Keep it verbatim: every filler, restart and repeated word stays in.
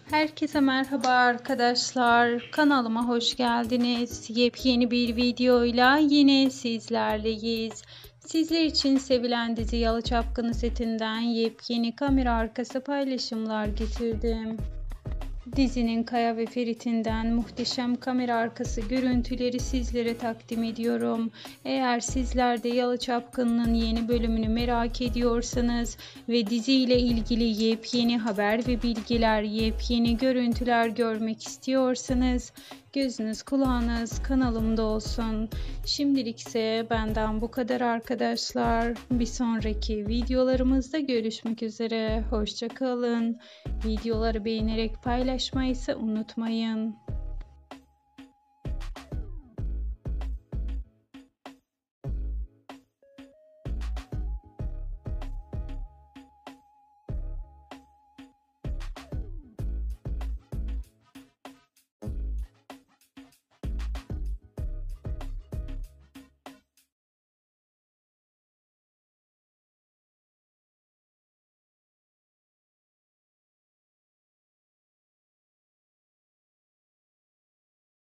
Herkese merhaba arkadaşlar. Kanalıma hoş geldiniz. Yepyeni bir videoyla yine sizlerleyiz. Sizler için sevilen dizi Yalı Çapkını setinden yepyeni kamera arkası paylaşımlar getirdim. Dizinin Kaya ve Ferit'inden muhteşem kamera arkası görüntüleri sizlere takdim ediyorum. Eğer sizler de Yalı Çapkını'nın yeni bölümünü merak ediyorsanız ve diziyle ilgili yepyeni haber ve bilgiler, yepyeni görüntüler görmek istiyorsanız gözünüz kulağınız kanalımda olsun. Şimdilik ise benden bu kadar arkadaşlar. Bir sonraki videolarımızda görüşmek üzere. Hoşça kalın. Videoları beğenerek paylaşmayı ise unutmayın.